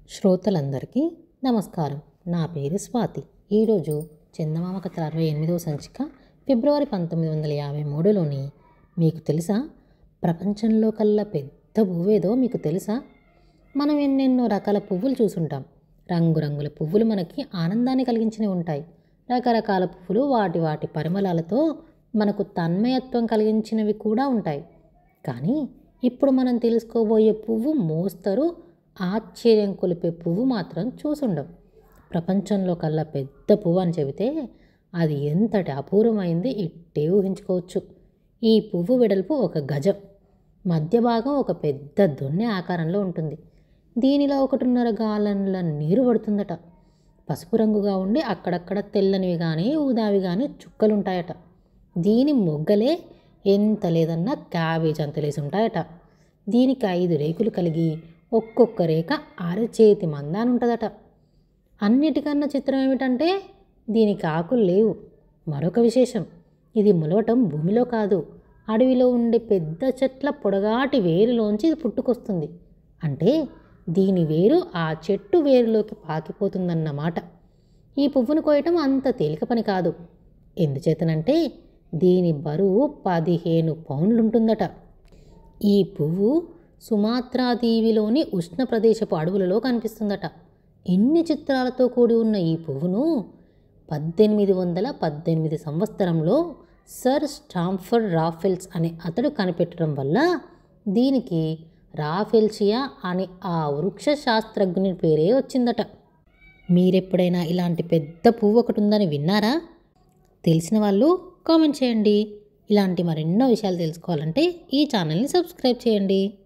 శ్రోతలందరికీ నమస్కారం. నా పేరు స్వాతి. ఈరోజు చందమామ కథ 68వ సంచిక ఫిబ్రవరి 1953లోని మీకు తెలుసా, ప్రపంచంలో కల్లా పెద్ద పువ్వేదో మీకు తెలుసా? మనం ఎన్నెన్నో రకాల పువ్వులు చూసుంటాం. రంగురంగుల పువ్వులు మనకి ఆనందాన్ని కలిగించినవి ఉంటాయి. రకరకాల పువ్వులు వాటి వాటి పరిమళాలతో మనకు తన్మయత్వం కలిగించినవి కూడా ఉంటాయి. కానీ ఇప్పుడు మనం తెలుసుకోబోయే పువ్వు మోస్తరు ఆశ్చర్యం కొలిపే పువ్వు మాత్రం చూసుండం. ప్రపంచంలో కల్లా పెద్ద పువ్వు అని చెబితే అది ఎంతటి అపూర్వమైంది ఇట్టే ఊహించుకోవచ్చు. ఈ పువ్వు వెడల్పు 1 గజం, మధ్య భాగం ఒక పెద్ద దొన్నె ఆకారంలో ఉంటుంది. దీనిలో 1.5 గాలన్ల నీరు పడుతుందట. పసుపు రంగుగా ఉండి అక్కడక్కడ తెల్లనివి కానీ ఊదావి కానీ చుక్కలుంటాయట. దీని మొగ్గలే ఎంత లేదన్నా క్యాబేజ్ అంతలేసి ఉంటాయట. దీనికి 5 రేకులు కలిగి ఒక్కొక్క రేఖ అరచేతి మందానుంటుందట. అన్నిటికన్నా చిత్రం ఏమిటంటే దీనికి ఆకులు లేవు. మరొక విశేషం, ఇది మొలవటం భూమిలో కాదు, అడవిలో ఉండే పెద్ద చెట్ల పొడగాటి వేరులోంచి ఇది పుట్టుకొస్తుంది. అంటే దీని వేరు ఆ చెట్టు వేరులోకి పాకిపోతుందన్నమాట. ఈ పువ్వును కోయటం అంత తేలిక పని కాదు. ఎందుచేతనంటే దీని బరువు 15 పౌండ్లుంటుందట. ఈ పువ్వు సుమాత్రా దీవిలోని ఉష్ణ ప్రదేశపు అడవులలో కనిపిస్తుందట. ఇన్ని చిత్రాలతో కూడి ఉన్న ఈ పువ్వును 1818 సంవత్సరంలో సర్ స్టాంఫర్డ్ రాఫెల్స్ అనే అతడు కనిపెట్టడం వల్ల దీనికి రాఫెల్షియా అనే ఆ వృక్ష శాస్త్రజ్ఞుని పేరే వచ్చిందట. మీరెప్పుడైనా ఇలాంటి పెద్ద పువ్వు ఒకటి ఉందని విన్నారా? తెలిసిన వాళ్ళు కామెంట్ చేయండి. ఇలాంటి మరెన్నో విషయాలు తెలుసుకోవాలంటే ఈ ఛానల్ని సబ్స్క్రైబ్ చేయండి.